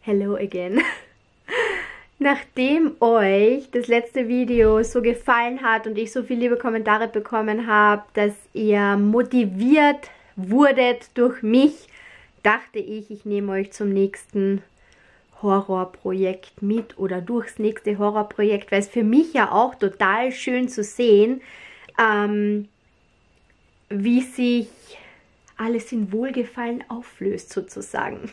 Hello again. Nachdem euch das letzte Video so gefallen hat und ich so viele liebe Kommentare bekommen habe, dass ihr motiviert wurdet durch mich, dachte ich, ich nehme euch zum nächsten Horrorprojekt mit oder durchs nächste Horrorprojekt, weil es für mich ja auch total schön zu sehen, wie sich alles in Wohlgefallen auflöst sozusagen.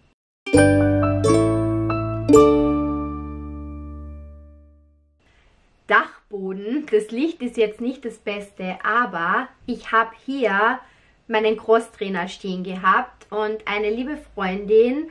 Dachboden, das Licht ist jetzt nicht das Beste, aber ich habe hier meinen Crosstrainer stehen gehabt und eine liebe Freundin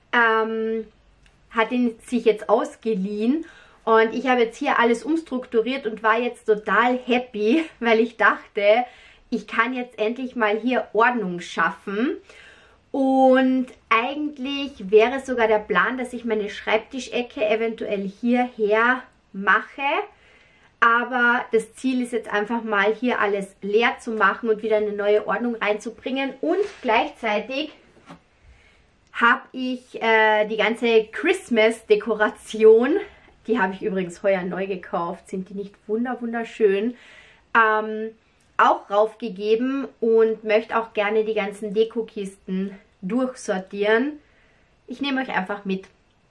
hat ihn sich jetzt ausgeliehen und ich habe jetzt hier alles umstrukturiert und war jetzt total happy, weil ich dachte, ich kann jetzt endlich mal hier Ordnung schaffen. Und eigentlich wäre sogar der Plan, dass ich meine Schreibtischecke eventuell hierher mache. Aber das Ziel ist jetzt einfach mal hier alles leer zu machen und wieder eine neue Ordnung reinzubringen. Und gleichzeitig habe ich die ganze Christmas-Dekoration, die habe ich übrigens heuer neu gekauft, sind die nicht wunderschön, auch raufgegeben und möchte auch gerne die ganzen Dekokisten durchsortieren. Ich nehme euch einfach mit.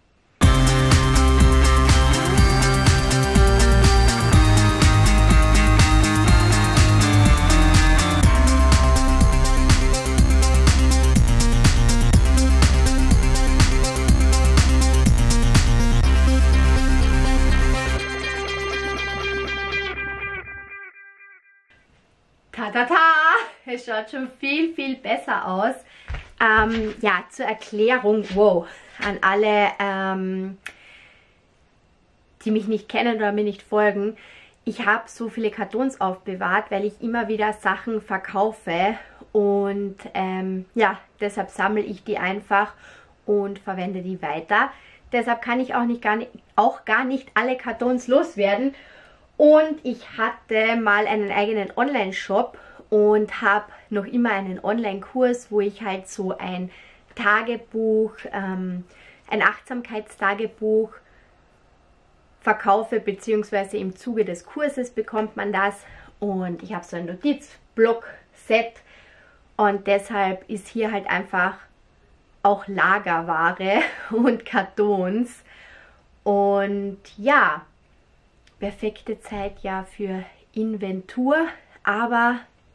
Tata! Es schaut schon viel besser aus. Ja, zur Erklärung, wow, an alle, die mich nicht kennen oder mir nicht folgen. Ich habe so viele Kartons aufbewahrt, weil ich immer wieder Sachen verkaufe und ja, deshalb sammle ich die einfach und verwende die weiter. Deshalb kann ich auch gar nicht alle Kartons loswerden. Und ich hatte mal einen eigenen Online-Shop und habe noch immer einen Online-Kurs, wo ich halt so ein Tagebuch, ein Achtsamkeitstagebuch verkaufe, beziehungsweise im Zuge des Kurses bekommt man das. Und ich habe so ein Notizblock-Set und deshalb ist hier halt einfach auch Lagerware und Kartons. Und ja, perfekte Zeit ja für Inventur, aber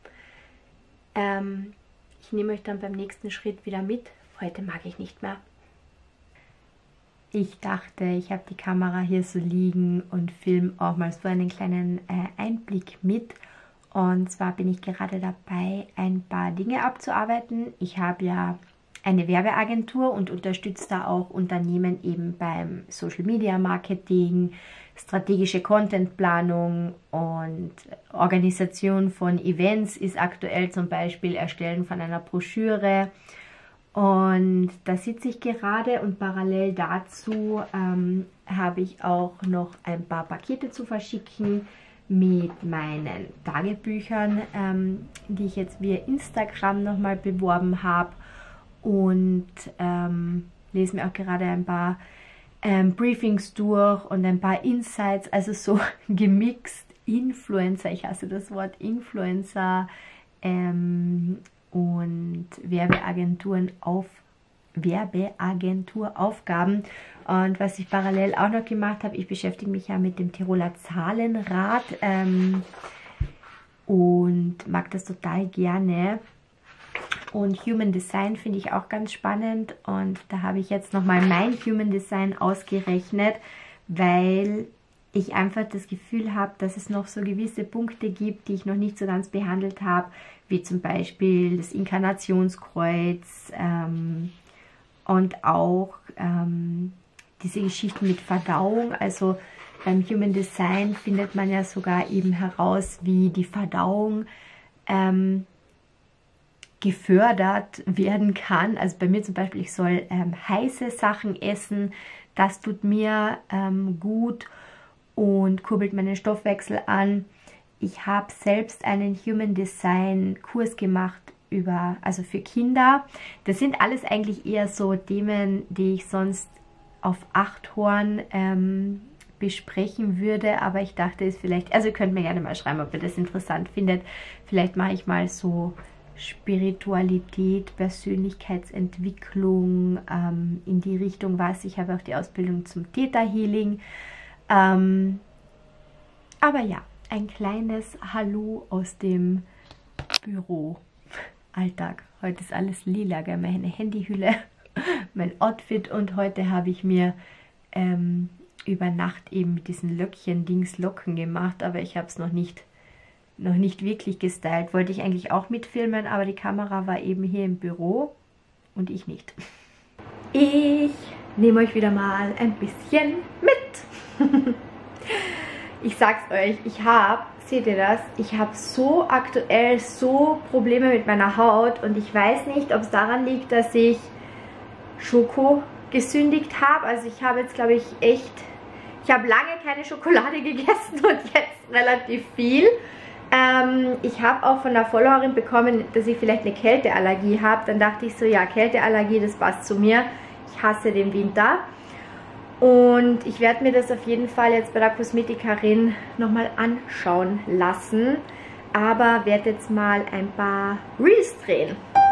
ich nehme euch dann beim nächsten Schritt wieder mit. Heute mag ich nicht mehr. Ich dachte, ich habe die Kamera hier so liegen und filme auch mal so einen kleinen Einblick mit. Und zwar bin ich gerade dabei, ein paar Dinge abzuarbeiten. Ich habe ja eine Werbeagentur und unterstütze da auch Unternehmen eben beim Social Media Marketing, strategische Contentplanung und Organisation von Events ist aktuell zum Beispiel Erstellen von einer Broschüre. Und da sitze ich gerade und parallel dazu habe ich auch noch ein paar Pakete zu verschicken mit meinen Tagebüchern, die ich jetzt via Instagram nochmal beworben habe. Und lese mir auch gerade ein paar Briefings durch und ein paar Insights, also so gemixt Influencer, ich hasse das Wort Influencer und Werbeagenturaufgaben. Und was ich parallel auch noch gemacht habe, ich beschäftige mich ja mit dem Tiroler Zahlenrad und mag das total gerne. Und Human Design finde ich auch ganz spannend und da habe ich jetzt nochmal mein Human Design ausgerechnet, weil ich einfach das Gefühl habe, dass es noch so gewisse Punkte gibt, die ich noch nicht so ganz behandelt habe, wie zum Beispiel das Inkarnationskreuz und auch diese Geschichten mit Verdauung. Also beim Human Design findet man ja sogar eben heraus, wie die Verdauung gefördert werden kann. Also bei mir zum Beispiel, ich soll heiße Sachen essen, das tut mir gut und kurbelt meinen Stoffwechsel an. Ich habe selbst einen Human Design Kurs gemacht also für Kinder. Das sind alles eigentlich eher so Themen, die ich sonst auf 8 Horn besprechen würde, aber ich dachte es vielleicht, also ihr könnt mir gerne mal schreiben, ob ihr das interessant findet. Vielleicht mache ich mal so Spiritualität, Persönlichkeitsentwicklung, in die Richtung was. Ich habe auch die Ausbildung zum Theta Healing. Aber ja, ein kleines Hallo aus dem Büro-Alltag. Heute ist alles lila, gell? Meine Handyhülle, mein Outfit, und heute habe ich mir über Nacht eben mit diesen Löckchen-Dings Locken gemacht, aber ich habe es noch nicht wirklich gestylt. Wollte ich eigentlich auch mitfilmen, aber die Kamera war eben hier im Büro und ich nicht. Ich nehme euch wieder mal ein bisschen mit. Ich sag's euch, seht ihr das? Ich habe so aktuell so Probleme mit meiner Haut und ich weiß nicht, ob es daran liegt, dass ich Schoko gesündigt habe. Also ich habe jetzt, glaube ich, ich habe lange keine Schokolade gegessen und jetzt relativ viel. Ich habe auch von einer Followerin bekommen, dass ich vielleicht eine Kälteallergie habe. Dann dachte ich so, ja, Kälteallergie, das passt zu mir. Ich hasse den Winter. Und ich werde mir das auf jeden Fall jetzt bei der Kosmetikerin nochmal anschauen lassen. Aber werde jetzt mal ein paar Reels drehen.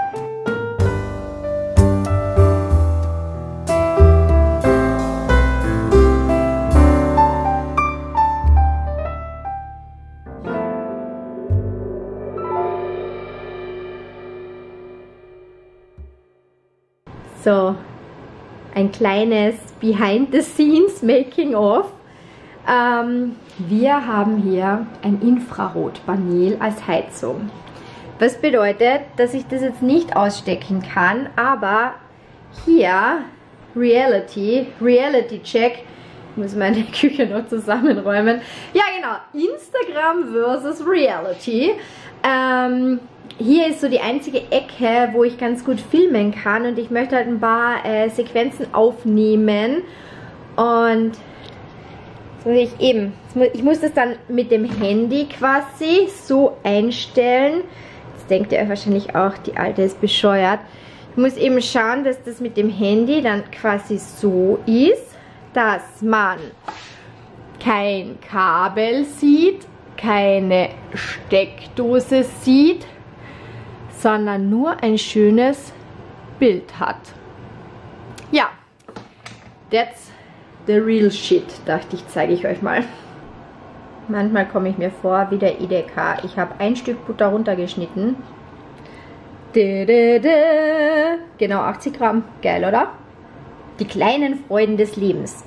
So, ein kleines Behind-the-Scenes Making-of. Wir haben hier ein Infrarotpanel als Heizung. Was bedeutet, dass ich das jetzt nicht ausstecken kann, aber hier Reality Check. Ich muss meine Küche noch zusammenräumen. Ja genau, Instagram versus Reality. Hier ist so die einzige Ecke, wo ich ganz gut filmen kann, und ich möchte halt ein paar Sequenzen aufnehmen, und so ich muss das dann mit dem Handy quasi so einstellen. Jetzt denkt ihr euch wahrscheinlich auch, die Alte ist bescheuert. Ich muss eben schauen, dass das mit dem Handy dann quasi so ist, dass man kein Kabel sieht, keine Steckdose sieht, sondern nur ein schönes Bild hat. Ja, that's the real shit, dachte ich, zeige ich euch mal. Manchmal komme ich mir vor wie der Edeka. Ich habe ein Stück Butter runtergeschnitten. Genau 80 Gramm. Geil, oder? Die kleinen Freuden des Lebens.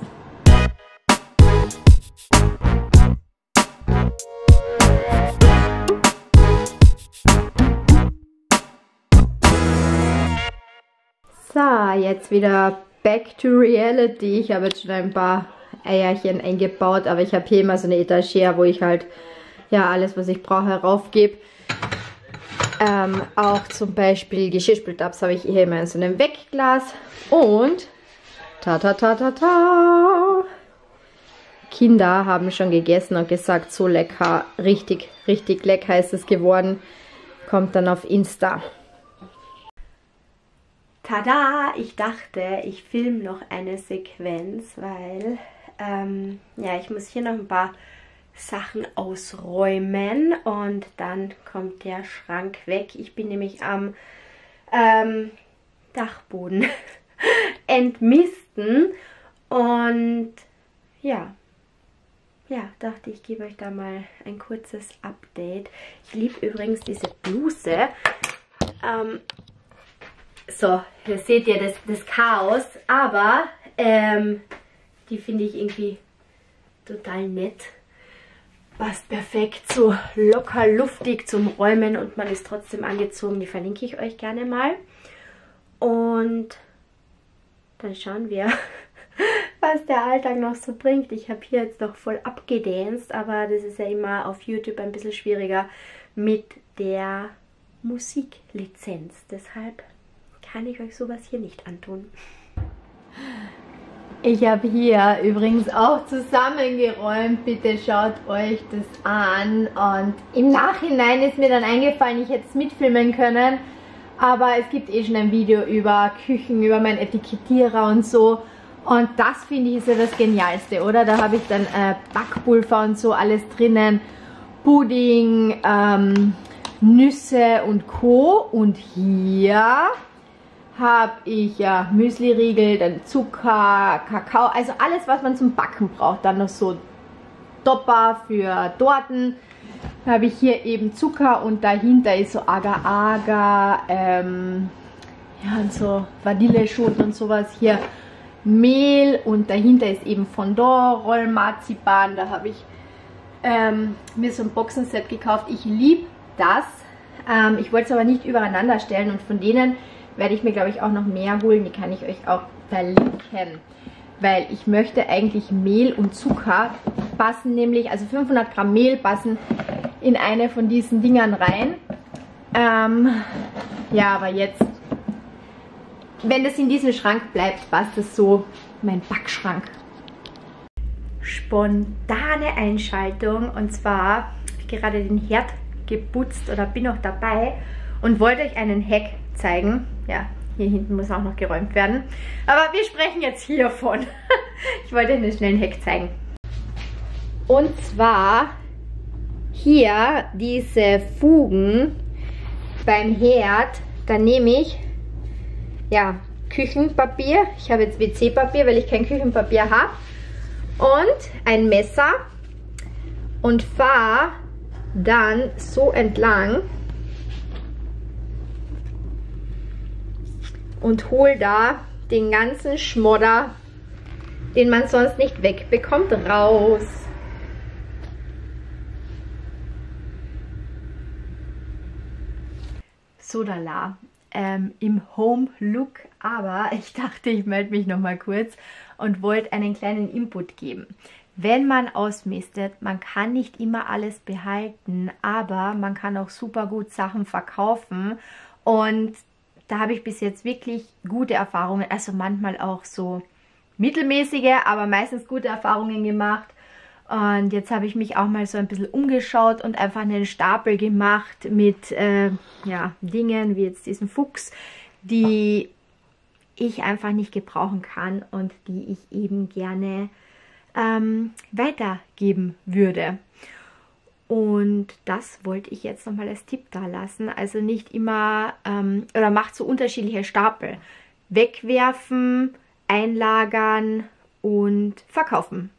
So, jetzt wieder back to reality. Ich habe jetzt schon ein paar Eierchen eingebaut, aber ich habe hier immer so eine Etagere, wo ich halt ja alles, was ich brauche, raufgebe. Auch zum Beispiel Geschirrspültabs habe ich hier immer in so einem Wegglas. Und Kinder haben schon gegessen und gesagt, so lecker, richtig, richtig lecker ist es geworden. Kommt dann auf Insta. Tada! Ich dachte, ich filme noch eine Sequenz, weil ja, ich muss hier noch ein paar Sachen ausräumen und dann kommt der Schrank weg. Ich bin nämlich am Dachboden entmisten und ja, dachte ich, gebe euch da mal ein kurzes Update. Ich liebe übrigens diese Bluse. So, hier seht ihr das Chaos, aber die finde ich irgendwie total nett. Passt perfekt, so locker luftig zum Räumen und man ist trotzdem angezogen. Die verlinke ich euch gerne mal. Und dann schauen wir, was der Alltag noch so bringt. Ich habe hier jetzt noch voll abgedanced, aber das ist ja immer auf YouTube ein bisschen schwieriger mit der Musiklizenz. Deshalb kann ich euch sowas hier nicht antun. Ich habe hier übrigens auch zusammengeräumt. Bitte schaut euch das an. Und im Nachhinein ist mir dann eingefallen, ich hätte es mitfilmen können. Aber es gibt eh schon ein Video über Küchen, über meinen Etikettierer und so. Und das finde ich ist ja das Genialste, oder? Da habe ich dann Backpulver und so alles drinnen. Pudding, Nüsse und Co. Und hier habe ich ja Müsli-Riegel, dann Zucker, Kakao, also alles, was man zum Backen braucht. Dann noch so Topper für Torten. Da habe ich hier eben Zucker und dahinter ist so Agar-Agar, ja, und so Vanilleschoten und sowas. Hier Mehl und dahinter ist eben Fondant, Rollmarzipan. Da habe ich mir so ein Boxenset gekauft. Ich liebe das. Ich wollte es aber nicht übereinander stellen und von denen werde ich mir, glaube ich, auch noch mehr holen. Die kann ich euch auch verlinken. Weil ich möchte eigentlich Mehl und Zucker passen, nämlich, also 500 Gramm Mehl passen in eine von diesen Dingern rein. Ja, aber jetzt, wenn das in diesem Schrank bleibt, passt das so in meinen Backschrank. Spontane Einschaltung, und zwar habe ich gerade den Herd geputzt oder bin noch dabei und wollte euch einen Hack zeigen. Ja, hier hinten muss auch noch geräumt werden. Aber wir sprechen jetzt hiervon. Ich wollte euch einen schnellen Hack zeigen. Und zwar hier diese Fugen beim Herd. Da nehme ich ja Küchenpapier. Ich habe jetzt WC-Papier, weil ich kein Küchenpapier habe. Und ein Messer. Und fahre dann so entlang. Und hole da den ganzen Schmodder, den man sonst nicht wegbekommt, raus. So lala, im Home-Look, aber ich dachte, ich melde mich noch mal kurz und wollte einen kleinen Input geben. Wenn man ausmistet, man kann nicht immer alles behalten, aber man kann auch super gut Sachen verkaufen und da habe ich bis jetzt wirklich gute Erfahrungen, also manchmal auch so mittelmäßige, aber meistens gute Erfahrungen gemacht. Und jetzt habe ich mich auch mal so ein bisschen umgeschaut und einfach einen Stapel gemacht mit ja, Dingen wie jetzt diesen Fuchs, die ich einfach nicht gebrauchen kann und die ich eben gerne weitergeben würde. Und das wollte ich jetzt nochmal als Tipp da lassen. Also nicht immer, oder macht so unterschiedliche Stapel. Wegwerfen, einlagern und verkaufen.